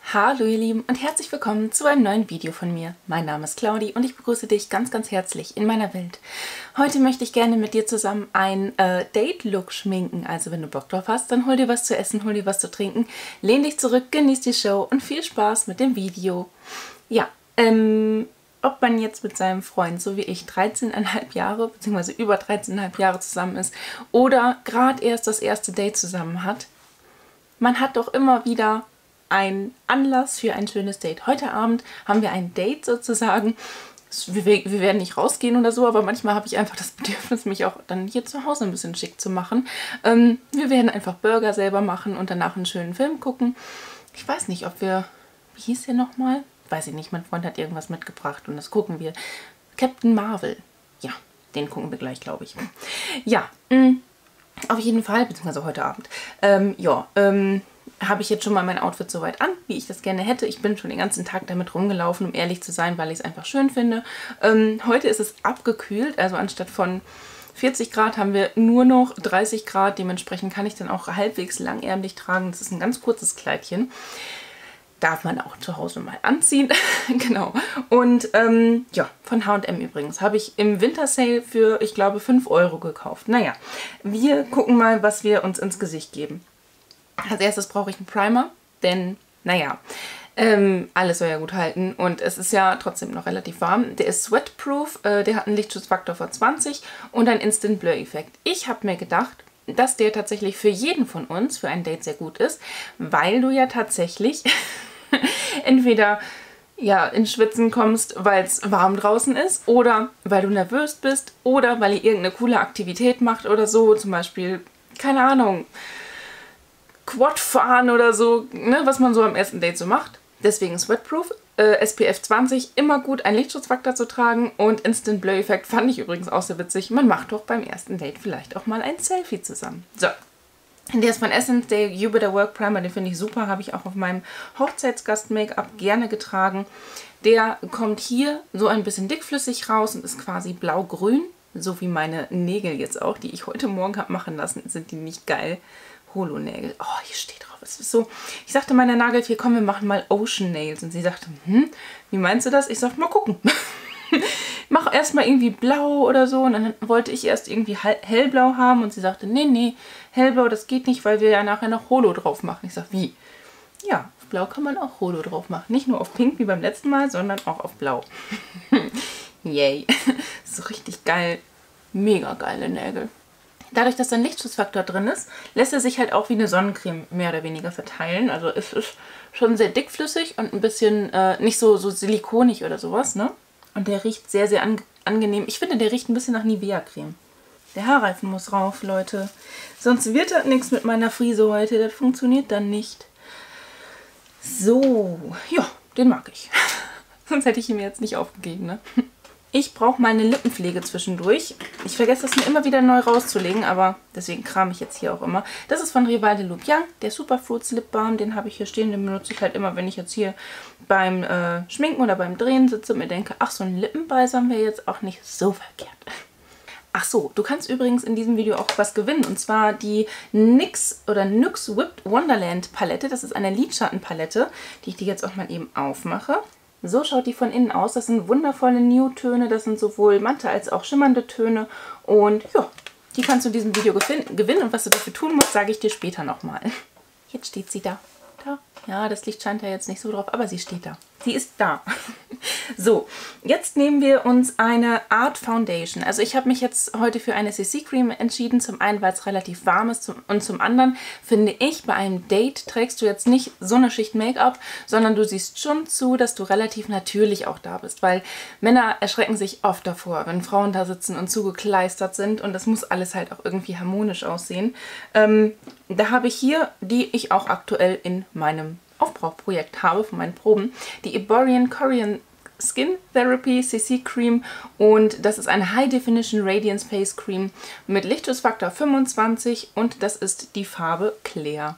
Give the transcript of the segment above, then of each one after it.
Hallo ihr Lieben und herzlich willkommen zu einem neuen Video von mir. Mein Name ist Claudi und ich begrüße dich ganz, ganz herzlich in meiner Welt. Heute möchte ich gerne mit dir zusammen ein Date-Look schminken. Also wenn du Bock drauf hast, dann hol dir was zu essen, hol dir was zu trinken, lehn dich zurück, genieß die Show und viel Spaß mit dem Video. Ja, ob man jetzt mit seinem Freund, so wie ich, 13,5 Jahre bzw. über 13,5 Jahre zusammen ist oder gerade erst das erste Date zusammen hat, man hat doch immer wieder ein Anlass für ein schönes Date. Heute Abend haben wir ein Date sozusagen. Wir werden nicht rausgehen oder so, aber manchmal habe ich einfach das Bedürfnis, mich auch dann hier zu Hause ein bisschen schick zu machen. Wir werden einfach Burger selber machen und danach einen schönen Film gucken. Ich weiß nicht, ob wir... Wie hieß der nochmal? Weiß ich nicht, mein Freund hat irgendwas mitgebracht und das gucken wir. Captain Marvel. Ja, den gucken wir gleich, glaube ich. Ja, auf jeden Fall, beziehungsweise heute Abend. Habe ich jetzt schon mal mein Outfit soweit an, wie ich das gerne hätte. Ich bin schon den ganzen Tag damit rumgelaufen, um ehrlich zu sein, weil ich es einfach schön finde. Heute ist es abgekühlt, also anstatt von 40 Grad haben wir nur noch 30 Grad. Dementsprechend kann ich dann auch halbwegs langärmlich tragen. Das ist ein ganz kurzes Kleidchen. Darf man auch zu Hause mal anziehen. Genau. Und ja, von H&M übrigens. Habe ich im Wintersale für, ich glaube, 5 € gekauft. Naja, wir gucken mal, was wir uns ins Gesicht geben. Als erstes brauche ich einen Primer, denn, naja, alles soll ja gut halten und es ist ja trotzdem noch relativ warm. Der ist sweatproof, der hat einen Lichtschutzfaktor von 20 und einen Instant Blur Effekt. Ich habe mir gedacht, dass der tatsächlich für jeden von uns für ein Date sehr gut ist, weil du ja tatsächlich entweder ja, ins Schwitzen kommst, weil es warm draußen ist oder weil du nervös bist oder weil ihr irgendeine coole Aktivität macht oder so, zum Beispiel, keine Ahnung, Quad fahren oder so, ne, was man so am ersten Date so macht. Deswegen Sweatproof, SPF 20, immer gut, einen Lichtschutzfaktor zu tragen und Instant Blur Effekt fand ich übrigens auch sehr witzig. Man macht doch beim ersten Date vielleicht auch mal ein Selfie zusammen. So, der ist von Essence, der You Better Work Primer, den finde ich super, habe ich auch auf meinem Hochzeitsgast-Make-up gerne getragen. Der kommt hier so ein bisschen dickflüssig raus und ist quasi blau-grün, so wie meine Nägel jetzt auch, die ich heute Morgen habe machen lassen, sind die nicht geil. Holo-Nägel. Oh, hier steht drauf. Es ist so. Ich sagte meiner Nagelfee, komm, wir machen mal Ocean Nails. Und sie sagte, wie meinst du das? Ich sagte, mal gucken. Mach erstmal irgendwie blau oder so. Und dann wollte ich erst irgendwie hellblau haben. Und sie sagte, nee, hellblau, das geht nicht, weil wir ja nachher noch Holo drauf machen. Ich sag, wie? Ja, auf blau kann man auch Holo drauf machen. Nicht nur auf pink wie beim letzten Mal, sondern auch auf blau. Yay. So richtig geil. Mega geile Nägel. Dadurch, dass ein Lichtschutzfaktor drin ist, lässt er sich halt auch wie eine Sonnencreme mehr oder weniger verteilen. Also es ist schon sehr dickflüssig und ein bisschen nicht so silikonig oder sowas, ne? Und der riecht sehr, sehr angenehm. Ich finde, der riecht ein bisschen nach Nivea-Creme. Der Haarreifen muss rauf, Leute. Sonst wird das nichts mit meiner Frise heute. Das funktioniert dann nicht. So, ja, den mag ich. Sonst hätte ich ihn mir jetzt nicht aufgegeben, ne? Ich brauche mal eine Lippenpflege zwischendurch. Ich vergesse das mir immer wieder neu rauszulegen, aber deswegen kram ich jetzt hier auch immer. Das ist von Rival de Lupian, der Superfruits Lip Balm. Den habe ich hier stehen, den benutze ich halt immer, wenn ich jetzt hier beim Schminken oder beim Drehen sitze und mir denke, ach, so ein Lippenbalsam wäre jetzt auch nicht so verkehrt. Ach so, du kannst übrigens in diesem Video auch was gewinnen. Und zwar die NYX Whipped Wonderland Palette. Das ist eine Lidschattenpalette, die ich dir jetzt auch mal eben aufmache. So schaut die von innen aus. Das sind wundervolle Nude-Töne. Das sind sowohl matte als auch schimmernde Töne. Und ja, die kannst du in diesem Video gewinnen. Und was du dafür tun musst, sage ich dir später nochmal. Jetzt steht sie da. Da. Ja, das Licht scheint da jetzt nicht so drauf, aber sie steht da. Sie ist da. So, jetzt nehmen wir uns eine Art Foundation. Also ich habe mich jetzt heute für eine CC-Creme entschieden. Zum einen, weil es relativ warm ist und zum anderen finde ich, bei einem Date trägst du jetzt nicht so eine Schicht Make-up, sondern du siehst schon zu, dass du relativ natürlich auch da bist. Weil Männer erschrecken sich oft davor, wenn Frauen da sitzen und zugekleistert sind und das muss alles halt auch irgendwie harmonisch aussehen. Da habe ich hier, die ich auch aktuell in meinem Aufbrauchprojekt habe von meinen Proben, die Erborian Korean Skin Therapy CC Cream und das ist eine High Definition Radiance Face Cream mit Lichtschutzfaktor 25 und das ist die Farbe Clair.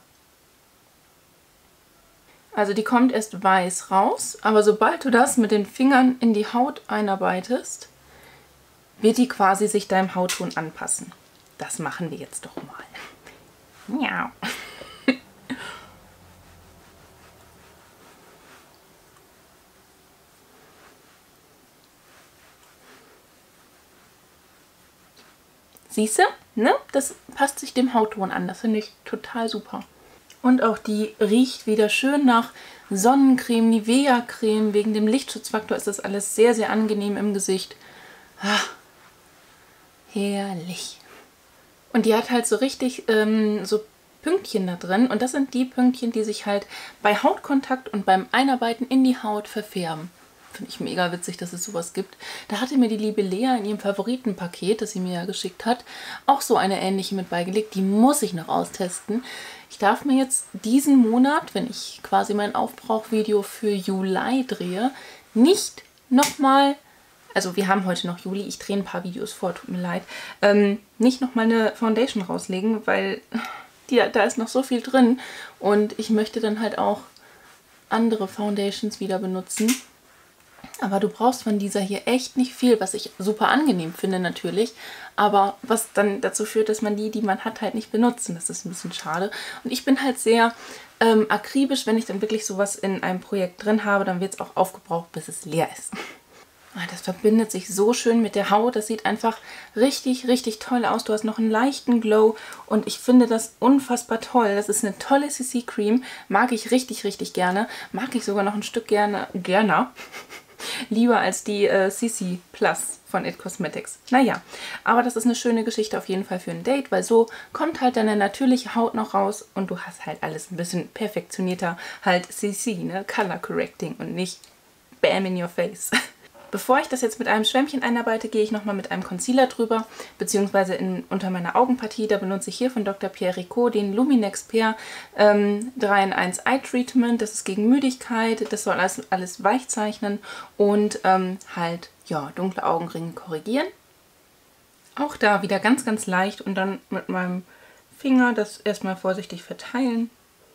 Also die kommt erst weiß raus, aber sobald du das mit den Fingern in die Haut einarbeitest, wird die quasi sich deinem Hautton anpassen. Das machen wir jetzt doch mal. Miau. Siehst du, ne? Das passt sich dem Hautton an. Das finde ich total super. Und auch die riecht wieder schön nach Sonnencreme, Nivea-Creme. Wegen dem Lichtschutzfaktor ist das alles sehr, sehr angenehm im Gesicht. Ah, herrlich. Und die hat halt so richtig so Pünktchen da drin. Und das sind die Pünktchen, die sich halt bei Hautkontakt und beim Einarbeiten in die Haut verfärben. Finde ich mega witzig, dass es sowas gibt. Da hatte mir die liebe Lea in ihrem Favoritenpaket, das sie mir ja geschickt hat, auch so eine ähnliche mit beigelegt. Die muss ich noch austesten. Ich darf mir jetzt diesen Monat, wenn ich quasi mein Aufbrauchvideo für Juli drehe, nicht nochmal, also wir haben heute noch Juli, ich drehe ein paar Videos vor, tut mir leid, nicht nochmal eine Foundation rauslegen, weil da ist noch so viel drin und ich möchte dann halt auch andere Foundations wieder benutzen. Aber du brauchst von dieser hier echt nicht viel, was ich super angenehm finde natürlich, aber was dann dazu führt, dass man die man hat, halt nicht benutzt. Und das ist ein bisschen schade. Und ich bin halt sehr akribisch, wenn ich dann wirklich sowas in einem Projekt drin habe, dann wird es auch aufgebraucht, bis es leer ist. Das verbindet sich so schön mit der Haut. Das sieht einfach richtig, richtig toll aus. Du hast noch einen leichten Glow und ich finde das unfassbar toll. Das ist eine tolle CC-Cream. Mag ich richtig, richtig gerne. Mag ich sogar noch ein Stück gerne. Lieber als die CC Plus von It Cosmetics. Naja, aber das ist eine schöne Geschichte auf jeden Fall für ein Date, weil so kommt halt deine natürliche Haut noch raus und du hast halt alles ein bisschen perfektionierter, halt CC, ne? Color Correcting und nicht Bam in your face. Bevor ich das jetzt mit einem Schwämmchen einarbeite, gehe ich nochmal mit einem Concealer drüber, beziehungsweise unter meiner Augenpartie. Da benutze ich hier von Dr. Pierre Ricot den Luminex Pear 3-in-1 Eye Treatment. Das ist gegen Müdigkeit, das soll alles weich zeichnen und halt, ja, dunkle Augenringe korrigieren. Auch da wieder ganz, ganz leicht und dann mit meinem Finger das erstmal vorsichtig verteilen.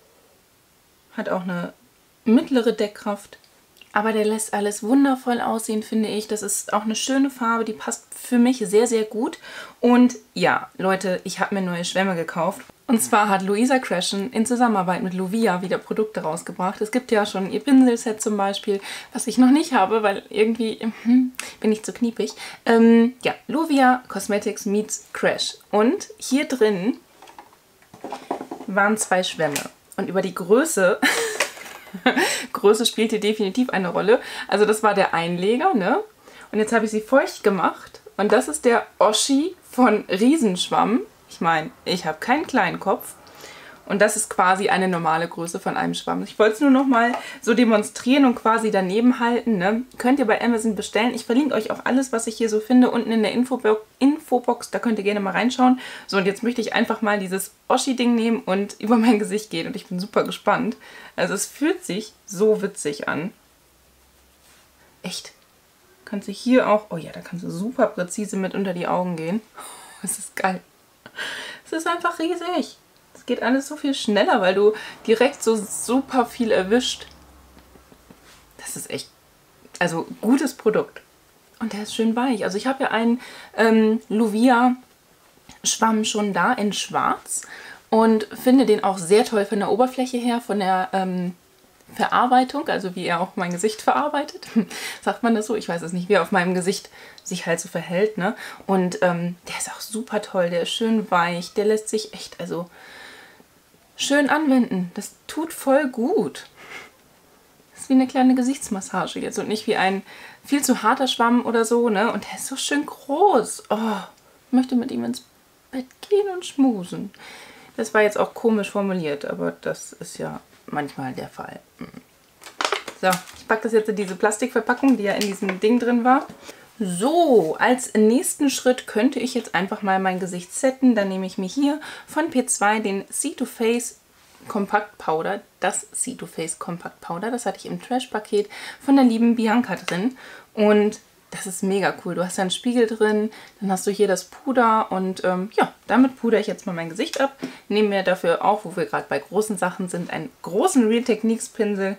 Hat auch eine mittlere Deckkraft. Aber der lässt alles wundervoll aussehen, finde ich. Das ist auch eine schöne Farbe, die passt für mich sehr, sehr gut. Und ja, Leute, ich habe mir neue Schwämme gekauft. Und zwar hat Louisa Krashen in Zusammenarbeit mit Lovia wieder Produkte rausgebracht. Es gibt ja schon ihr Pinselset zum Beispiel, was ich noch nicht habe, weil irgendwie bin ich zu kniepig. Ja, Lovia Cosmetics meets Crash. Und hier drin waren 2 Schwämme. Und über die Größe... Größe spielt hier definitiv eine Rolle. Also das war der Einleger, ne? Und jetzt habe ich sie feucht gemacht. Und das ist der Oschi von Riesenschwamm. Ich meine, ich habe keinen kleinen Kopf. Und das ist quasi eine normale Größe von einem Schwamm. Ich wollte es nur noch mal so demonstrieren und quasi daneben halten. Ne? Könnt ihr bei Amazon bestellen. Ich verlinke euch auch alles, was ich hier so finde, unten in der Infobox. Da könnt ihr gerne mal reinschauen. So, und jetzt möchte ich einfach mal dieses Oschi-Ding nehmen und über mein Gesicht gehen. Und ich bin super gespannt. Also es fühlt sich so witzig an. Echt. Kannst du hier auch... Oh ja, da kannst du super präzise mit unter die Augen gehen. Das ist geil. Es ist einfach riesig. Es geht alles so viel schneller, weil du direkt so super viel erwischt. Das ist echt, also gutes Produkt. Und der ist schön weich. Also ich habe ja einen Lovia Schwamm schon da in schwarz und finde den auch sehr toll von der Oberfläche her, von der Verarbeitung, also wie er auch mein Gesicht verarbeitet. Sagt man das so? Ich weiß es nicht, wie er auf meinem Gesicht sich halt so verhält, ne? Und der ist auch super toll, der ist schön weich, der lässt sich echt, also schön anwenden. Das tut voll gut. Das ist wie eine kleine Gesichtsmassage jetzt und nicht wie ein viel zu harter Schwamm oder so, ne? Und der ist so schön groß. Oh, ich möchte mit ihm ins Bett gehen und schmusen. Das war jetzt auch komisch formuliert, aber das ist ja manchmal der Fall. So, ich packe das jetzt in diese Plastikverpackung, die ja in diesem Ding drin war. So, als nächsten Schritt könnte ich jetzt einfach mal mein Gesicht setten. Dann nehme ich mir hier von P2 den C2Face Compact Powder. Das C2Face Compact Powder, das hatte ich im Trash-Paket von der lieben Bianca drin. Und das ist mega cool. Du hast da einen Spiegel drin, dann hast du hier das Puder und ja, damit pudere ich jetzt mal mein Gesicht ab. Nehme mir dafür auch, wo wir gerade bei großen Sachen sind, einen großen Real Techniques Pinsel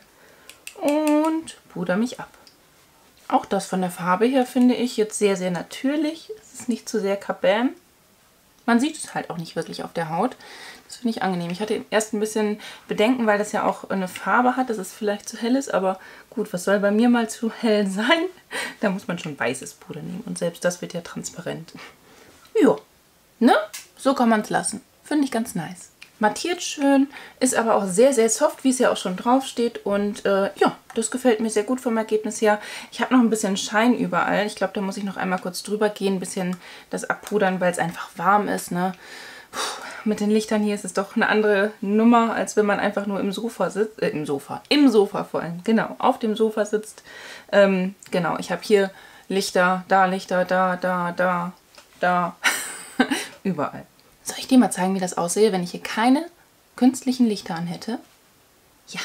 und pudere mich ab. Auch das von der Farbe her finde ich jetzt sehr, sehr natürlich. Es ist nicht zu sehr kabam. Man sieht es halt auch nicht wirklich auf der Haut. Das finde ich angenehm. Ich hatte erst ein bisschen Bedenken, weil das ja auch eine Farbe hat, dass es vielleicht zu hell ist. Aber gut, was soll bei mir mal zu hell sein? Da muss man schon weißes Puder nehmen. Und selbst das wird ja transparent. Ja, Ne? So kann man es lassen. Finde ich ganz nice. Mattiert schön, ist aber auch sehr, sehr soft, wie es ja auch schon drauf steht. Und ja, das gefällt mir sehr gut vom Ergebnis her. Ich habe noch ein bisschen Schein überall. Ich glaube, da muss ich noch einmal kurz drüber gehen, ein bisschen das abpudern, weil es einfach warm ist. Ne? Puh, mit den Lichtern hier ist es doch eine andere Nummer, als wenn man einfach nur im Sofa sitzt. Im Sofa vor allem, genau, auf dem Sofa sitzt. Genau, ich habe hier Lichter, da, da, überall. Soll ich dir mal zeigen, wie das aussehe, wenn ich hier keine künstlichen Lichter an hätte? Ja.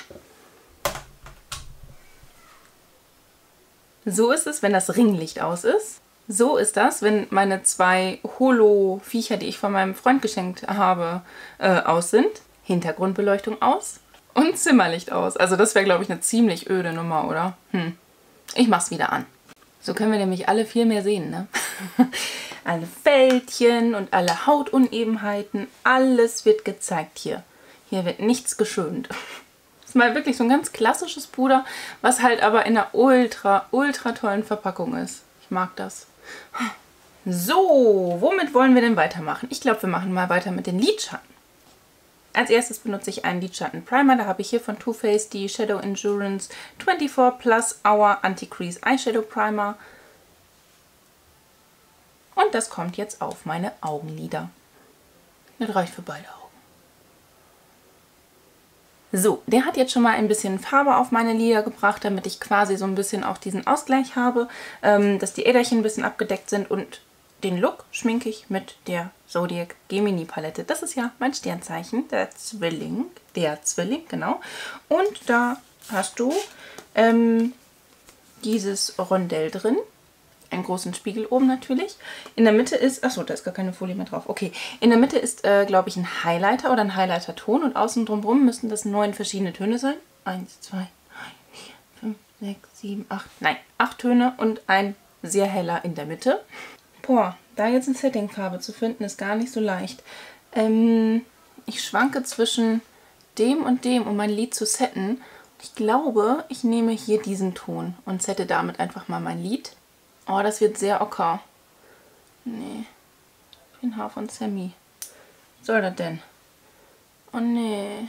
So ist es, wenn das Ringlicht aus ist. So ist das, wenn meine 2 Holo-Viecher, die ich von meinem Freund geschenkt habe, aus sind. Hintergrundbeleuchtung aus und Zimmerlicht aus. Also das wäre, glaube ich, eine ziemlich öde Nummer, oder? Ich mach's wieder an. So können wir nämlich alle viel mehr sehen, ne? Alle Fältchen und alle Hautunebenheiten, alles wird gezeigt hier. Hier wird nichts geschönt. Das ist mal wirklich so ein ganz klassisches Puder, was halt aber in einer ultra tollen Verpackung ist. Ich mag das. So, womit wollen wir denn weitermachen? Ich glaube, wir machen mal weiter mit den Lidschatten. Als erstes benutze ich einen Lidschatten Primer. Da habe ich hier von Too Faced die Shadow Endurance 24 Plus Hour Anti-Crease Eyeshadow Primer. Und das kommt jetzt auf meine Augenlider. Das reicht für beide Augen. So, der hat jetzt schon mal ein bisschen Farbe auf meine Lider gebracht, damit ich quasi so ein bisschen auch diesen Ausgleich habe, dass die Äderchen ein bisschen abgedeckt sind, und den Look schminke ich mit der Zodiac Gemini Palette. Das ist ja mein Sternzeichen, der Zwilling, genau. Und da hast du dieses Rondell drin. Einen großen Spiegel oben natürlich. In der Mitte ist, achso, da ist gar keine Folie mehr drauf. Okay, in der Mitte ist, glaube ich, ein Highlighter oder ein Highlighter-Ton, und außen drumherum müssten das 9 verschiedene Töne sein. 1, 2, 3, 4, 5, 6, 7, 8. Nein, 8 Töne und ein sehr heller in der Mitte. Boah, da jetzt eine Settingfarbe zu finden, ist gar nicht so leicht. Ich schwanke zwischen dem und dem, um mein Lid zu setten. Ich glaube, ich nehme hier diesen Ton und sette damit einfach mal mein Lid. Oh, das wird sehr ocker. Nee. Wie ein Haar von Sammy. Was soll das denn? Oh nee.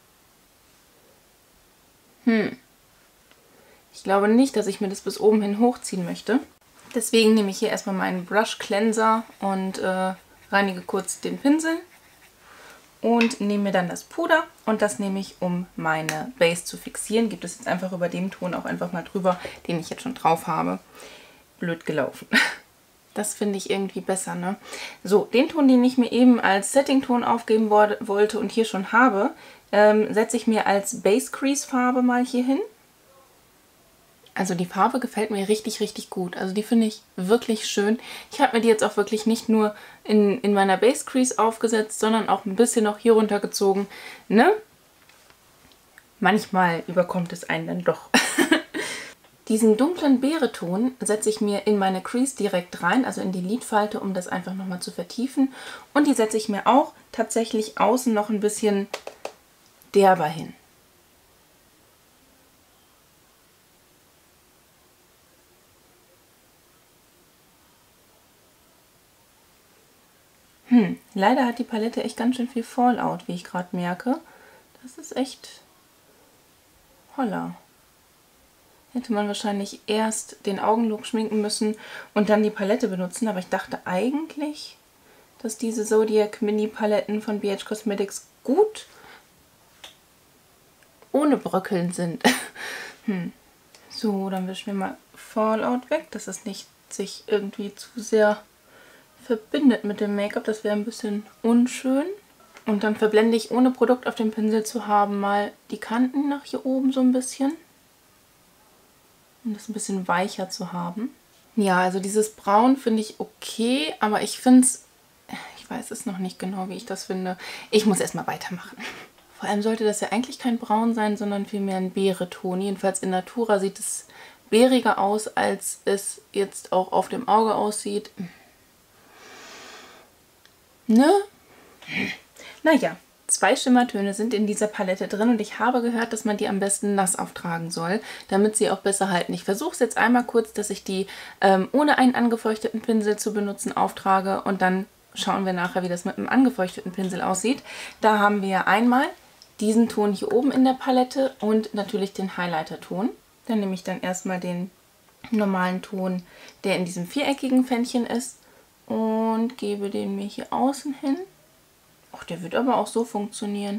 Ich glaube nicht, dass ich mir das bis oben hin hochziehen möchte. Deswegen nehme ich hier erstmal meinen Brush Cleanser und reinige kurz den Pinsel. Und nehme mir dann das Puder, und das nehme ich, um meine Base zu fixieren. Gibt es jetzt einfach über dem Ton auch einfach mal drüber, den ich jetzt schon drauf habe. Blöd gelaufen. Das finde ich irgendwie besser, ne? So, den Ton, den ich mir eben als Setting-Ton aufgeben wollte und hier schon habe, setze ich mir als Base Crease Farbe mal hier hin. Also die Farbe gefällt mir richtig, richtig gut. Also die finde ich wirklich schön. Ich habe mir die jetzt auch wirklich nicht nur in meiner Base Crease aufgesetzt, sondern auch ein bisschen noch hier runtergezogen, ne? Manchmal überkommt es einen dann doch. Diesen dunklen Beereton setze ich mir in meine Crease direkt rein, also in die Lidfalte, um das einfach nochmal zu vertiefen. Und die setze ich mir auch tatsächlich außen noch ein bisschen derber hin. Leider hat die Palette echt ganz schön viel Fallout, wie ich gerade merke. Das ist echt holla. Hätte man wahrscheinlich erst den Augenlook schminken müssen und dann die Palette benutzen. Aber ich dachte eigentlich, dass diese Zodiac Mini Paletten von BH Cosmetics gut ohne Bröckeln sind. So, dann wischen wir mal Fallout weg, dass es nicht sich irgendwie zu sehr verbindet mit dem Make-up. Das wäre ein bisschen unschön. Und dann verblende ich, ohne Produkt auf dem Pinsel zu haben, mal die Kanten nach hier oben so ein bisschen. Um das ein bisschen weicher zu haben. Ja, also dieses Braun finde ich okay, aber ich finde es, ich weiß es noch nicht genau, wie ich das finde. Ich muss erstmal weitermachen. Vor allem sollte das ja eigentlich kein Braun sein, sondern vielmehr ein Beereton. Jedenfalls in Natura sieht es beeriger aus, als es jetzt auch auf dem Auge aussieht. Ne? Naja. 2 Schimmertöne sind in dieser Palette drin, und ich habe gehört, dass man die am besten nass auftragen soll, damit sie auch besser halten. Ich versuche es jetzt einmal kurz, dass ich die ohne einen angefeuchteten Pinsel zu benutzen auftrage, und dann schauen wir nachher, wie das mit einem angefeuchteten Pinsel aussieht. Da haben wir einmal diesen Ton hier oben in der Palette und natürlich den Highlighter-Ton. Dann nehme ich dann erstmal den normalen Ton, der in diesem viereckigen Pfännchen ist und gebe den mir hier außen hin. Ach, der wird aber auch so funktionieren.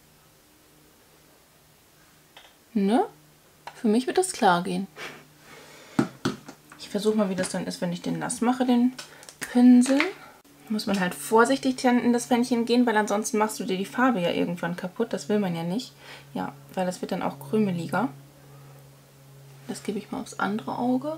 Ne? Für mich wird das klar gehen. Ich versuche mal, wie das dann ist, wenn ich den nass mache, den Pinsel. Muss man halt vorsichtig dann in das Pfännchen gehen, weil ansonsten machst du dir die Farbe ja irgendwann kaputt. Das will man ja nicht. Ja, weil das wird dann auch krümeliger. Das gebe ich mal aufs andere Auge.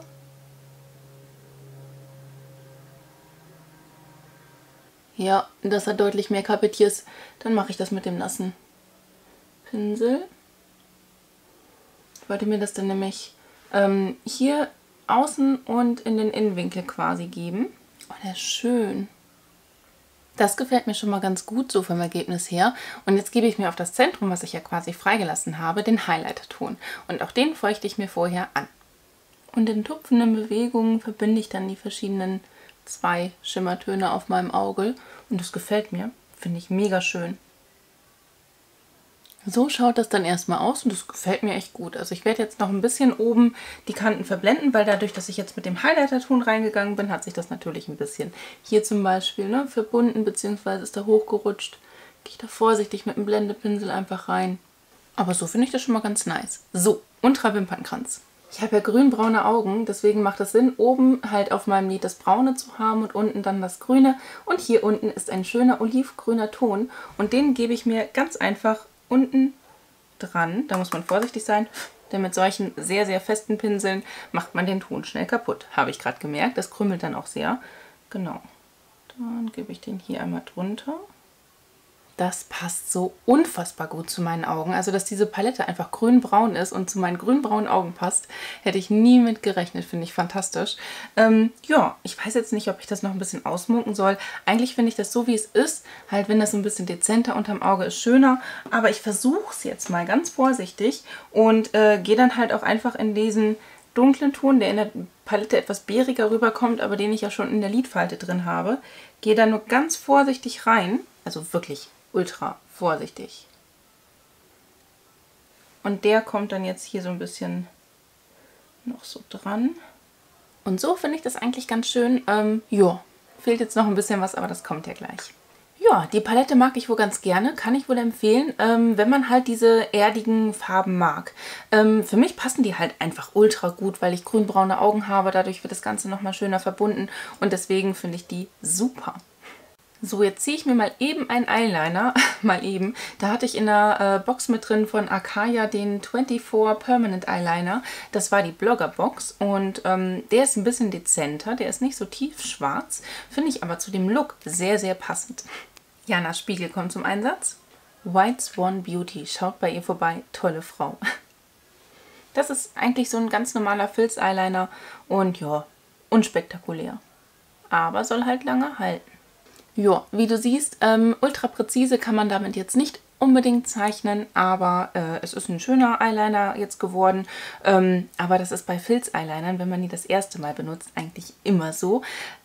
Ja, dass er deutlich mehr kapitiert ist. Dann mache ich das mit dem nassen Pinsel. Ich wollte mir das dann nämlich hier außen und in den Innenwinkel quasi geben. Oh, der ist schön. Das gefällt mir schon mal ganz gut so vom Ergebnis her. Und jetzt gebe ich mir auf das Zentrum, was ich ja quasi freigelassen habe, den Highlighter-Ton. Und auch den feuchte ich mir vorher an. Und in tupfenden Bewegungen verbinde ich dann die verschiedenen zwei Schimmertöne auf meinem Auge. Und das gefällt mir. Finde ich mega schön. So schaut das dann erstmal aus und das gefällt mir echt gut. Also ich werde jetzt noch ein bisschen oben die Kanten verblenden, weil dadurch, dass ich jetzt mit dem Highlighter-Ton reingegangen bin, hat sich das natürlich ein bisschen hier zum Beispiel verbunden, beziehungsweise ist da hochgerutscht. Gehe ich da vorsichtig mit dem Blendepinsel einfach rein. Aber so finde ich das schon mal ganz nice. So, unterer Wimpernkranz. Ich habe ja grün-braune Augen, deswegen macht es Sinn, oben halt auf meinem Lid das Braune zu haben und unten dann das Grüne. Und hier unten ist ein schöner olivgrüner Ton und den gebe ich mir ganz einfach unten dran. Da muss man vorsichtig sein, denn mit solchen sehr, sehr festen Pinseln macht man den Ton schnell kaputt. Habe ich gerade gemerkt. Das krümelt dann auch sehr. Genau. Dann gebe ich den hier einmal drunter. Das passt so unfassbar gut zu meinen Augen. Also, dass diese Palette einfach grün-braun ist und zu meinen grün-braunen Augen passt, hätte ich nie mit gerechnet. Finde ich fantastisch. Ja, ich weiß jetzt nicht, ob ich das noch ein bisschen ausmunken soll. Eigentlich finde ich das so, wie es ist. Halt, wenn das so ein bisschen dezenter unterm Auge ist, schöner. Aber ich versuche es jetzt mal ganz vorsichtig und gehe dann halt auch einfach in diesen dunklen Ton, der in der Palette etwas bäriger rüberkommt, aber den ich ja schon in der Lidfalte drin habe. Gehe da nur ganz vorsichtig rein. Also wirklich ultra vorsichtig. Und der kommt dann jetzt hier so ein bisschen noch so dran. Und so finde ich das eigentlich ganz schön. Ja, fehlt jetzt noch ein bisschen was, aber das kommt ja gleich. Ja, die Palette mag ich wohl ganz gerne, kann ich wohl empfehlen, wenn man halt diese erdigen Farben mag. Für mich passen die halt einfach ultra gut, weil ich grün-braune Augen habe. Dadurch wird das Ganze nochmal schöner verbunden und deswegen finde ich die super. So, jetzt ziehe ich mir mal eben einen Eyeliner, mal eben. Da hatte ich in der Box mit drin von Akaya den 24 Permanent Eyeliner. Das war die Blogger-Box und der ist ein bisschen dezenter, der ist nicht so tiefschwarz, finde ich aber zu dem Look sehr, sehr passend. Jana Spiegel kommt zum Einsatz. White Swan Beauty, schaut bei ihr vorbei, tolle Frau. Das ist eigentlich so ein ganz normaler Filz-Eyeliner und ja, unspektakulär. Aber soll halt lange halten. Ja, wie du siehst, ultra präzise kann man damit jetzt nicht unbedingt zeichnen, aber es ist ein schöner Eyeliner jetzt geworden. Aber das ist bei Filz-Eyelinern, wenn man die das erste Mal benutzt, eigentlich immer so.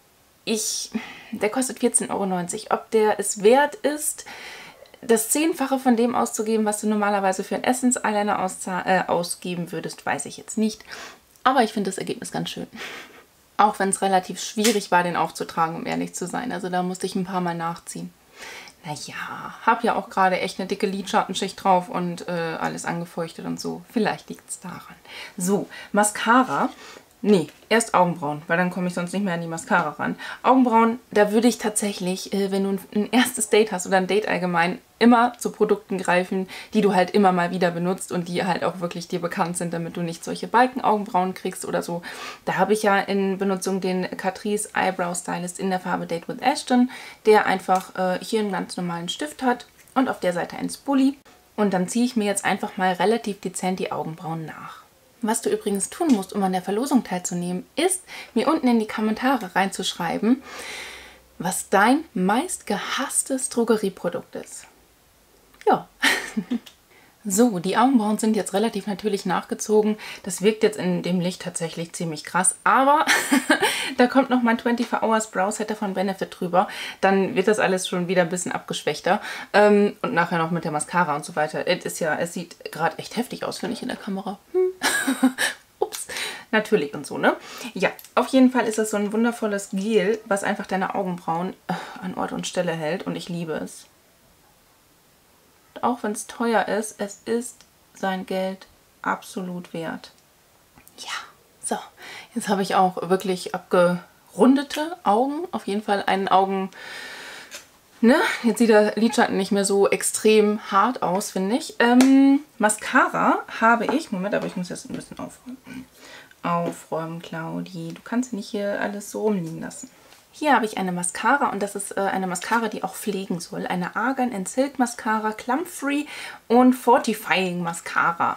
Der kostet 14,90 €. Ob der es wert ist, das 10-fache von dem auszugeben, was du normalerweise für einen Essence-Eyeliner ausgeben würdest, weiß ich jetzt nicht. Aber ich finde das Ergebnis ganz schön. Auch wenn es relativ schwierig war, den aufzutragen, um ehrlich zu sein. Also da musste ich ein paar Mal nachziehen. Naja, habe ja auch gerade echt eine dicke Lidschattenschicht drauf und alles angefeuchtet und so. Vielleicht liegt es daran. So, Mascara. Nee, erst Augenbrauen, weil dann komme ich sonst nicht mehr an die Mascara ran. Augenbrauen, da würde ich tatsächlich, wenn du ein erstes Date hast oder ein Date allgemein, immer zu Produkten greifen, die du halt immer mal wieder benutzt und die halt auch wirklich dir bekannt sind, damit du nicht solche Balkenaugenbrauen kriegst oder so. Da habe ich ja in Benutzung den Catrice Eyebrow Stylist in der Farbe Date with Ashton, der einfach hier einen ganz normalen Stift hat und auf der Seite ein Spoolie. Und dann ziehe ich mir jetzt einfach mal relativ dezent die Augenbrauen nach. Was du übrigens tun musst, um an der Verlosung teilzunehmen, ist, mir unten in die Kommentare reinzuschreiben, was dein meist gehasstes Drogerieprodukt ist. Ja. So, die Augenbrauen sind jetzt relativ natürlich nachgezogen. Das wirkt jetzt in dem Licht tatsächlich ziemlich krass. Aber da kommt noch mein 24 Hours Brow Setter von Benefit drüber. Dann wird das alles schon wieder ein bisschen abgeschwächter. Und nachher noch mit der Mascara und so weiter. Es sieht gerade echt heftig aus, finde ich, in der Kamera. Ups, natürlich und so, ne? Ja, auf jeden Fall ist das so ein wundervolles Gel, was einfach deine Augenbrauen an Ort und Stelle hält. Und ich liebe es. Auch wenn es teuer ist, es ist sein Geld absolut wert. Ja, so. Jetzt habe ich auch wirklich abgerundete Augen. Auf jeden Fall einen Augen... Ne? Jetzt sieht der Lidschatten nicht mehr so extrem hart aus, finde ich. Mascara habe ich... Moment, aber ich muss jetzt ein bisschen aufräumen. Aufräumen, Claudi. Du kannst nicht hier alles so rumliegen lassen. Hier habe ich eine Mascara und das ist eine Mascara, die auch pflegen soll. Eine Argan Silk Mascara, Clump Free und Fortifying Mascara.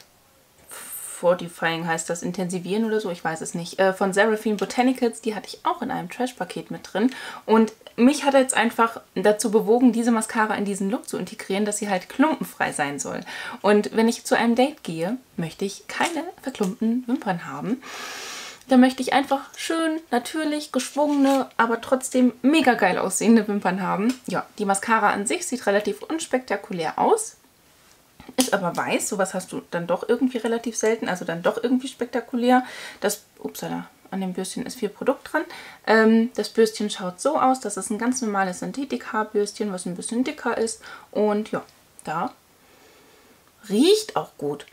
Fortifying heißt das intensivieren oder so, ich weiß es nicht. Von Seraphine Botanicals, die hatte ich auch in einem Trash-Paket mit drin. Und mich hat jetzt einfach dazu bewogen, diese Mascara in diesen Look zu integrieren, dass sie halt klumpenfrei sein soll. Und wenn ich zu einem Date gehe, möchte ich keine verklumpten Wimpern haben. Da möchte ich einfach schön, natürlich, geschwungene, aber trotzdem mega geil aussehende Wimpern haben. Ja, die Mascara an sich sieht relativ unspektakulär aus. Ist aber weiß. Sowas hast du dann doch irgendwie relativ selten. Also dann doch irgendwie spektakulär. Upsala, an dem Bürstchen ist viel Produkt dran. Das Bürstchen schaut so aus. Das ist ein ganz normales Synthetik-Haarbürstchen, was ein bisschen dicker ist. Und ja, da riecht auch gut.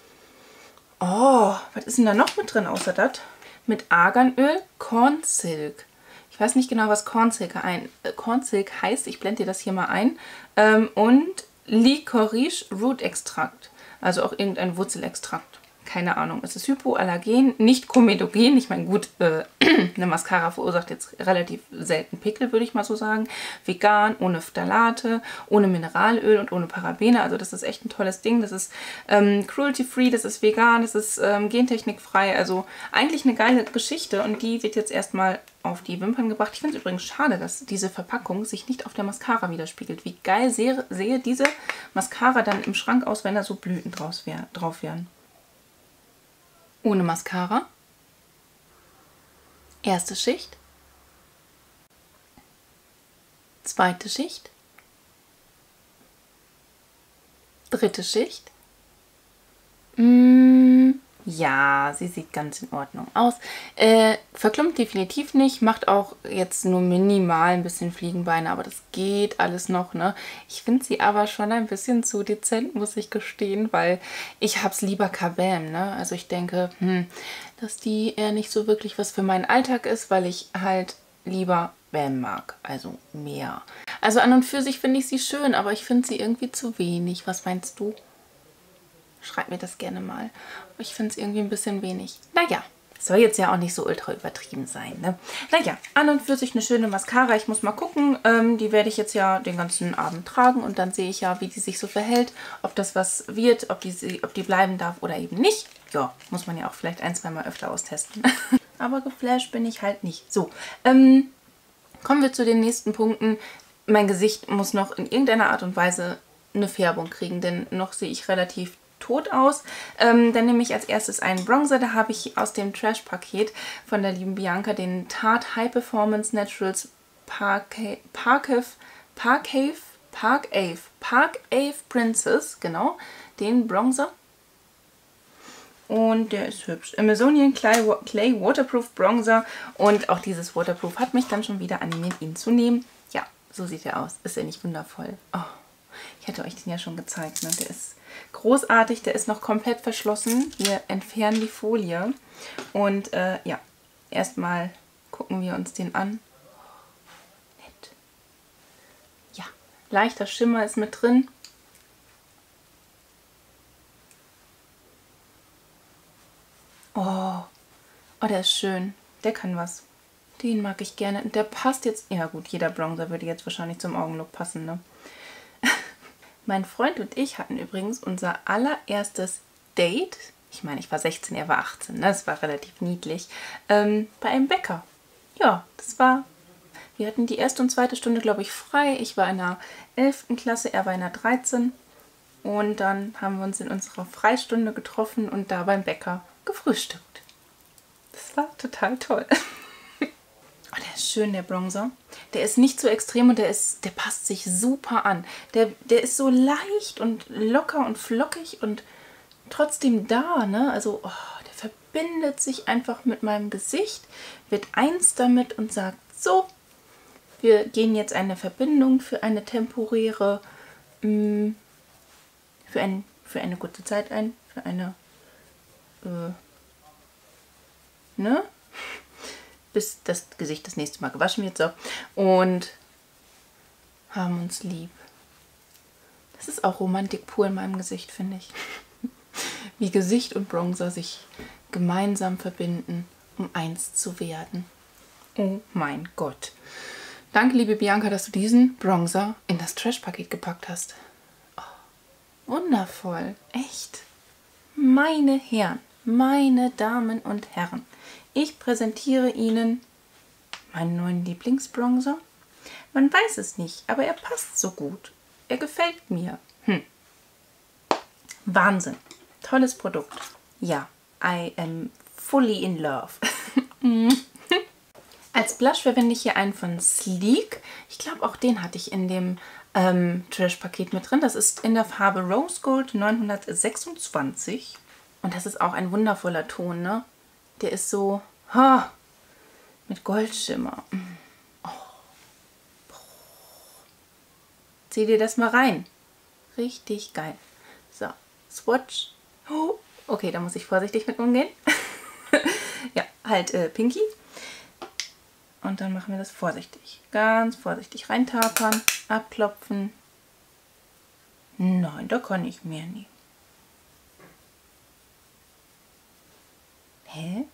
Oh, was ist denn da noch mit drin außer das? Mit Arganöl, Corn Silk. Ich weiß nicht genau, was Corn Silk heißt. Ich blende dir das hier mal ein. Und Licorice Root Extract. Also auch irgendein Wurzelextrakt. Keine Ahnung. Es ist hypoallergen, nicht komedogen. Ich meine, gut, eine Mascara verursacht jetzt relativ selten Pickel, würde ich mal so sagen. Vegan, ohne Phthalate, ohne Mineralöl und ohne Parabene. Also das ist echt ein tolles Ding. Das ist cruelty-free, das ist vegan, das ist gentechnikfrei. Also eigentlich eine geile Geschichte und die wird jetzt erstmal auf die Wimpern gebracht. Ich finde es übrigens schade, dass diese Verpackung sich nicht auf der Mascara widerspiegelt. Wie geil sehe diese Mascara dann im Schrank aus, wenn da so Blüten drauf wären. Ohne Mascara. Erste Schicht. Zweite Schicht. Dritte Schicht. Ja, sie sieht ganz in Ordnung aus. Verklumpt definitiv nicht. Macht auch jetzt nur minimal ein bisschen Fliegenbeine, aber das geht alles noch, ne? Ich finde sie aber schon ein bisschen zu dezent, muss ich gestehen, weil ich hab's lieber Kabam, ne? Also ich denke, dass die eher nicht so wirklich was für meinen Alltag ist, weil ich halt lieber Bam mag, also mehr. Also an und für sich finde ich sie schön, aber ich finde sie irgendwie zu wenig. Was meinst du? Schreib mir das gerne mal. Ich finde es irgendwie ein bisschen wenig. Naja, soll jetzt ja auch nicht so ultra übertrieben sein, ne? Naja, an und für sich eine schöne Mascara. Ich muss mal gucken. Die werde ich jetzt ja den ganzen Abend tragen und dann sehe ich ja, wie die sich so verhält. Ob das was wird, ob die bleiben darf oder eben nicht. Ja, muss man ja auch vielleicht ein-, zweimal öfter austesten. Aber geflasht bin ich halt nicht. So, kommen wir zu den nächsten Punkten. Mein Gesicht muss noch in irgendeiner Art und Weise eine Färbung kriegen, denn noch sehe ich relativ tot aus. Dann nehme ich als erstes einen Bronzer. Da habe ich aus dem Trash-Paket von der lieben Bianca den Tarte High Performance Naturals Park Ave Princess, genau, den Bronzer. Und der ist hübsch. Amazonian Clay Waterproof Bronzer. Und auch dieses Waterproof hat mich dann schon wieder animiert, ihn zu nehmen. Ja, so sieht er aus. Ist er nicht wundervoll? Oh, ich hatte euch den ja schon gezeigt, ne? Der ist großartig. Der ist noch komplett verschlossen. Wir entfernen die Folie. Und ja, erstmal gucken wir uns den an. Nett. Ja, leichter Schimmer ist mit drin. Oh, der ist schön. Der kann was. Den mag ich gerne. Und der passt jetzt... Ja gut, jeder Bronzer würde jetzt wahrscheinlich zum Augenlook passen, ne? Mein Freund und ich hatten übrigens unser allererstes Date. Ich meine, ich war 16, er war 18, ne? Das war relativ niedlich. Bei einem Bäcker. Ja, das war... Wir hatten die erste und zweite Stunde, glaube ich, frei. Ich war in der 11. Klasse, er war in der 13. und dann haben wir uns in unserer Freistunde getroffen und da beim Bäcker gefrühstückt. Das war total toll. Oh, der ist schön, der Bronzer. Der ist nicht so extrem und der passt sich super an. Der ist so leicht und locker und flockig und trotzdem da, ne? Also, oh, der verbindet sich einfach mit meinem Gesicht, wird eins damit und sagt, so, wir gehen jetzt eine Verbindung für eine temporäre, für eine kurze Zeit ein, für eine, ne? Bis das Gesicht das nächste Mal gewaschen wird, so. Und haben uns lieb. Das ist auch Romantik pur in meinem Gesicht, finde ich. Wie Gesicht und Bronzer sich gemeinsam verbinden, um eins zu werden. Oh mein Gott. Danke, liebe Bianca, dass du diesen Bronzer in das Trash-Paket gepackt hast. Oh, wundervoll. Echt. Meine Herren, meine Damen und Herren. Ich präsentiere Ihnen meinen neuen Lieblingsbronzer. Man weiß es nicht, aber er passt so gut. Er gefällt mir. Wahnsinn. Tolles Produkt. Ja, I am fully in love. Als Blush verwende ich hier einen von Sleek. Ich glaube, auch den hatte ich in dem Trash-Paket mit drin. Das ist in der Farbe Rose Gold 926. Und das ist auch ein wundervoller Ton, ne? Der ist so mit Goldschimmer. Oh. Zieh dir das mal rein. Richtig geil. So, Swatch. Oh. Okay, da muss ich vorsichtig mit umgehen. Ja, halt Pinky. Und dann machen wir das vorsichtig. Ganz vorsichtig reintapern, abklopfen. Nein, da kann ich mehr nie. Hä?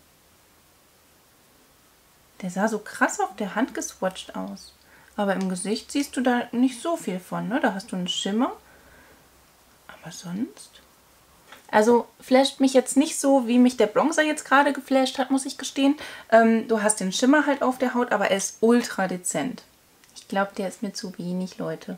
Der sah so krass auf der Hand geswatcht aus. Aber im Gesicht siehst du da nicht so viel von, ne? Da hast du einen Schimmer. Aber sonst... Also flasht mich jetzt nicht so, wie mich der Bronzer jetzt gerade geflasht hat, muss ich gestehen. Du hast den Schimmer halt auf der Haut, aber er ist ultra dezent. Ich glaube, der ist mir zu wenig, Leute.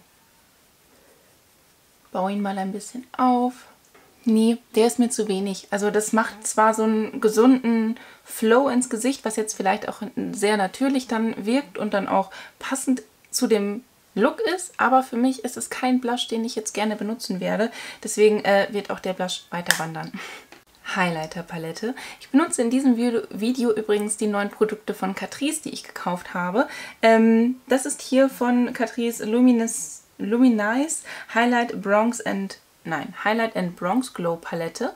Bau ihn mal ein bisschen auf. Nee, der ist mir zu wenig. Also das macht zwar so einen gesunden Flow ins Gesicht, was jetzt vielleicht auch sehr natürlich dann wirkt und dann auch passend zu dem Look ist, aber für mich ist es kein Blush, den ich jetzt gerne benutzen werde. Deswegen wird auch der Blush weiter wandern. Highlighter-Palette. Ich benutze in diesem Video übrigens die neuen Produkte von Catrice, die ich gekauft habe. Das ist hier von Catrice Luminize Highlight and Bronze Glow Palette.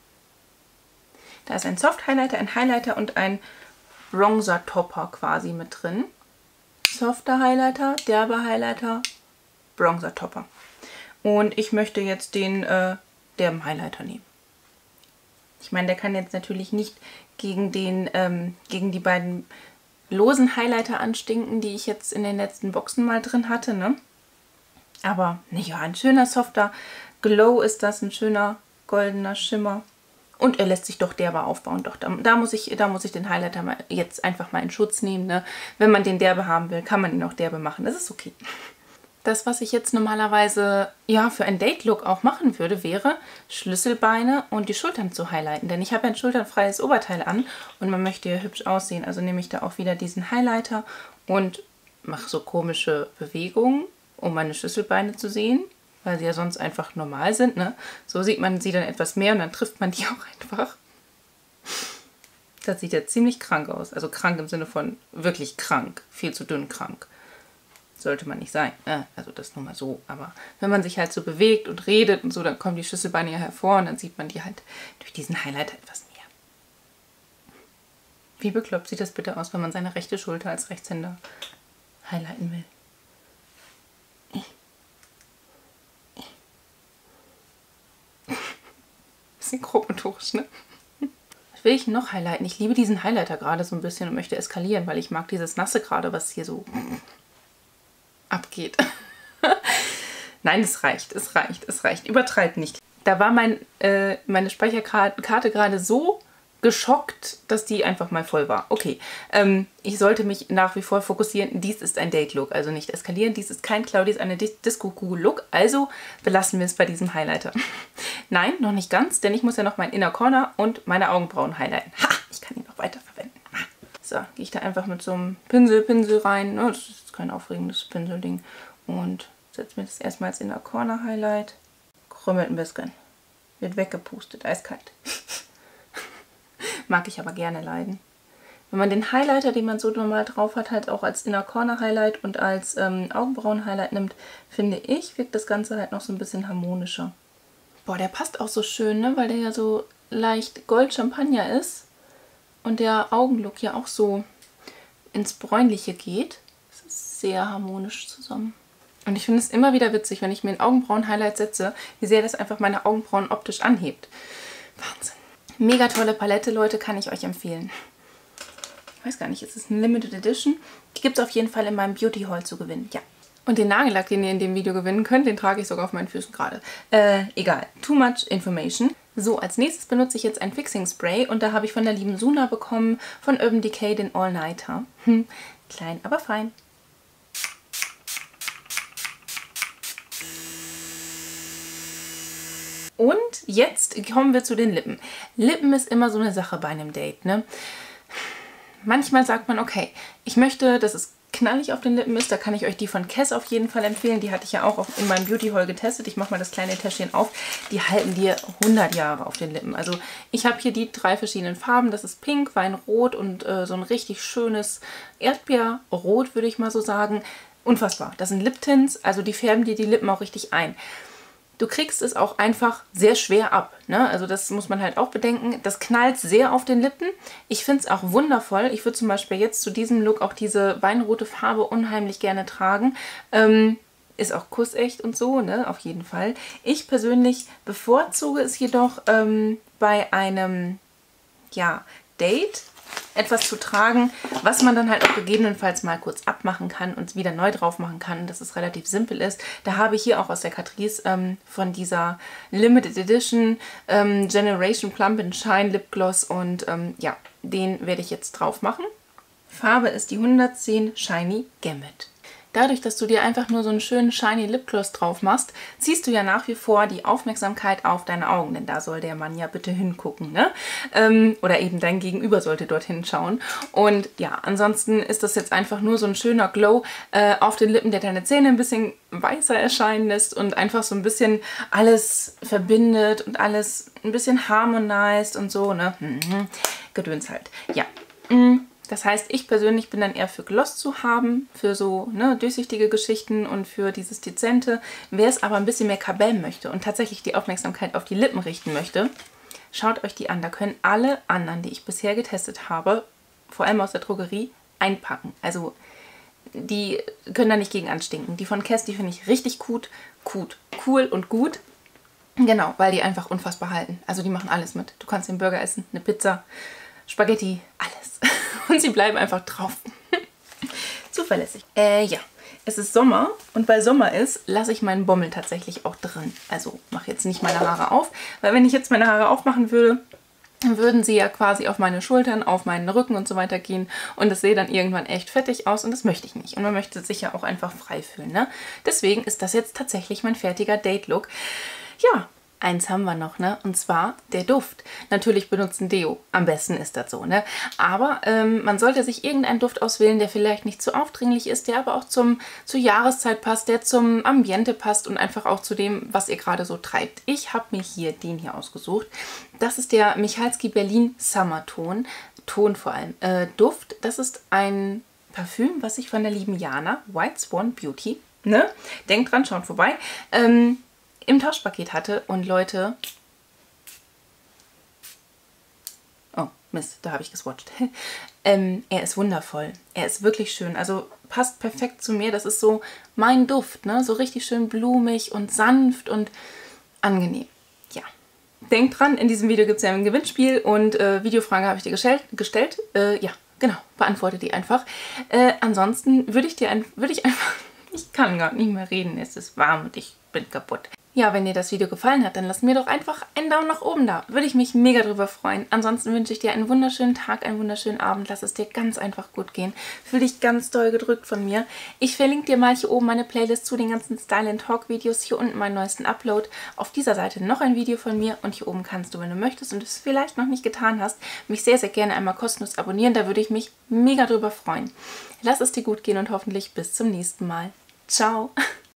Da ist ein Soft Highlighter, ein Highlighter und ein Bronzer Topper quasi mit drin. Softer Highlighter, derber Highlighter, Bronzer Topper. Und ich möchte jetzt den derben Highlighter nehmen. Ich meine, der kann jetzt natürlich nicht gegen die beiden losen Highlighter anstinken, die ich jetzt in den letzten Boxen mal drin hatte, ne? Aber ja, ein schöner softer Glow ist das, ein schöner goldener Schimmer. Und er lässt sich doch derber aufbauen. Doch, da muss ich den Highlighter jetzt einfach mal in Schutz nehmen. Ne? Wenn man den derbe haben will, kann man ihn auch derbe machen. Das ist okay. Das, was ich jetzt normalerweise ja für einen Date-Look auch machen würde, wäre Schlüsselbeine und die Schultern zu highlighten. Denn ich habe ein schulternfreies Oberteil an und man möchte ja hübsch aussehen. Also nehme ich da auch wieder diesen Highlighter und mache so komische Bewegungen, um meine Schlüsselbeine zu sehen. Weil sie ja sonst einfach normal sind, ne? So sieht man sie dann etwas mehr und dann trifft man die auch einfach. Das sieht ja ziemlich krank aus. Also krank im Sinne von wirklich krank. Viel zu dünn krank. Sollte man nicht sein. Also das nur mal so. Aber wenn man sich halt so bewegt und redet und so, dann kommen die Schlüsselbeine ja hervor und dann sieht man die halt durch diesen Highlighter etwas mehr. Wie bekloppt sieht das bitte aus, wenn man seine rechte Schulter als Rechtshänder highlighten will? Bisschen grobmotorisch, ne? Was will ich noch highlighten? Ich liebe diesen Highlighter gerade so ein bisschen und möchte eskalieren, weil ich mag dieses Nasse gerade, was hier so abgeht. Nein, es reicht, es reicht, es reicht. Übertreibt nicht. Da war meine Speicherkarte gerade so geschockt, dass die einfach mal voll war. Okay, ich sollte mich nach wie vor fokussieren. Dies ist ein Date-Look, also nicht eskalieren. Dies ist kein Claudis, eine Disco-Kugel-Look. Also belassen wir es bei diesem Highlighter. Nein, noch nicht ganz, denn ich muss ja noch meinen Inner Corner und meine Augenbrauen highlighten. Ha, ich kann ihn noch weiter verwenden. So, gehe ich da einfach mit so einem Pinsel rein. Das ist kein aufregendes Pinselding. Und setze mir das erstmal als Inner Corner Highlight. Krümmelt ein bisschen. Wird weggepustet, eiskalt. Mag ich aber gerne leiden. Wenn man den Highlighter, den man so normal drauf hat, halt auch als Inner Corner Highlight und als Augenbrauen Highlight nimmt, finde ich, wirkt das Ganze halt noch so ein bisschen harmonischer. Boah, der passt auch so schön, ne? Weil der ja so leicht Gold-Champagner ist und der Augenlook ja auch so ins Bräunliche geht. Das ist sehr harmonisch zusammen. Und ich finde es immer wieder witzig, wenn ich mir ein Augenbrauen-Highlight setze, wie sehr das einfach meine Augenbrauen optisch anhebt. Wahnsinn. Mega tolle Palette, Leute, kann ich euch empfehlen. Ich weiß gar nicht, ist es eine Limited Edition? Die gibt es auf jeden Fall in meinem Beauty Haul zu gewinnen, ja. Und den Nagellack, den ihr in dem Video gewinnen könnt, den trage ich sogar auf meinen Füßen gerade. Egal. Too much information. So, als nächstes benutze ich jetzt ein Fixing Spray und da habe ich von der lieben Suna bekommen, von Urban Decay den All Nighter. Klein, aber fein. Und jetzt kommen wir zu den Lippen. Lippen ist immer so eine Sache bei einem Date, ne? Manchmal sagt man, okay, ich möchte, dass es knallig auf den Lippen ist. Da kann ich euch die von Kess auf jeden Fall empfehlen. Die hatte ich ja auch in meinem Beauty Haul getestet. Ich mache mal das kleine Täschchen auf. Die halten dir 100 Jahre auf den Lippen. Also ich habe hier die 3 verschiedenen Farben. Das ist Pink, Weinrot und so ein richtig schönes Erdbeerrot, würde ich mal so sagen. Unfassbar. Das sind Lip-Tints, also die färben dir die Lippen auch richtig ein. Du kriegst es auch einfach sehr schwer ab, ne? Also das muss man halt auch bedenken. Das knallt sehr auf den Lippen. Ich finde es auch wundervoll. Ich würde zum Beispiel jetzt zu diesem Look auch diese weinrote Farbe unheimlich gerne tragen. Ist auch kussecht und so, ne? Auf jeden Fall. Ich persönlich bevorzuge es jedoch bei einem, ja, Date etwas zu tragen, was man dann halt auch gegebenenfalls mal kurz abmachen kann und wieder neu drauf machen kann, dass es relativ simpel ist. Da habe ich hier auch aus der Catrice von dieser Limited Edition Generation Plump and Shine Lip Gloss und ja, den werde ich jetzt drauf machen. Farbe ist die 110 Shiny Gambit. Dadurch, dass du dir einfach nur so einen schönen Shiny Lipgloss drauf machst, ziehst du ja nach wie vor die Aufmerksamkeit auf deine Augen, denn da soll der Mann ja bitte hingucken, ne? Oder eben dein Gegenüber sollte dorthin schauen. Und ja, ansonsten ist das jetzt einfach nur so ein schöner Glow auf den Lippen, der deine Zähne ein bisschen weißer erscheinen lässt und einfach so ein bisschen alles verbindet und alles ein bisschen harmonisiert und so, ne? Gedöns halt. Ja. Das heißt, ich persönlich bin dann eher für Gloss zu haben, für so durchsichtige Geschichten und für dieses Dezente. Wer es aber ein bisschen mehr Kabam möchte und tatsächlich die Aufmerksamkeit auf die Lippen richten möchte, schaut euch die an. Da können alle anderen, die ich bisher getestet habe, vor allem aus der Drogerie, einpacken. Also die können da nicht gegen anstinken. Die von Kess, die finde ich richtig cool und gut. Genau, weil die einfach unfassbar halten. Also die machen alles mit. Du kannst den Burger essen, eine Pizza, Spaghetti, alles. Und sie bleiben einfach drauf. Zuverlässig. Ja, es ist Sommer und weil Sommer ist, lasse ich meinen Bommel tatsächlich auch drin. Also mache jetzt nicht meine Haare auf, weil wenn ich jetzt meine Haare aufmachen würde, dann würden sie ja quasi auf meine Schultern, auf meinen Rücken und so weiter gehen und das sähe dann irgendwann echt fettig aus und das möchte ich nicht. Und man möchte sich ja auch einfach frei fühlen, ne? Deswegen ist das jetzt tatsächlich mein fertiger Date-Look. Ja. Eins haben wir noch, ne? Und zwar der Duft. Natürlich benutzen Deo. Am besten ist das so, ne? Aber man sollte sich irgendeinen Duft auswählen, der vielleicht nicht zu aufdringlich ist, der aber auch zur Jahreszeit passt, der zum Ambiente passt und einfach auch zu dem, was ihr gerade so treibt. Ich habe mir hier den hier ausgesucht. Das ist der Michalski Berlin Summer Ton. Ton vor allem. Duft, das ist ein Parfüm, was ich von der lieben Jana, White Swan Beauty, ne? Denkt dran, schaut vorbei. Im Tauschpaket hatte und Leute... Oh, Mist, da habe ich geswatcht. Er ist wundervoll. Er ist wirklich schön. Also passt perfekt zu mir. Das ist so mein Duft, ne? So richtig schön blumig und sanft und angenehm. Ja. Denkt dran, in diesem Video gibt es ja ein Gewinnspiel und Videofrage habe ich dir gestellt. Ja, genau. Beantworte die einfach. Ansonsten würde ich einfach... Ich kann gar nicht mehr reden. Es ist warm und ich bin kaputt. Ja, wenn dir das Video gefallen hat, dann lass mir doch einfach einen Daumen nach oben da. Würde ich mich mega drüber freuen. Ansonsten wünsche ich dir einen wunderschönen Tag, einen wunderschönen Abend. Lass es dir ganz einfach gut gehen. Fühl dich ganz doll gedrückt von mir. Ich verlinke dir mal hier oben meine Playlist zu den ganzen Style & Talk Videos. Hier unten meinen neuesten Upload. Auf dieser Seite noch ein Video von mir. Und hier oben kannst du, wenn du möchtest und es vielleicht noch nicht getan hast, mich sehr, sehr gerne einmal kostenlos abonnieren. Da würde ich mich mega drüber freuen. Lass es dir gut gehen und hoffentlich bis zum nächsten Mal. Ciao!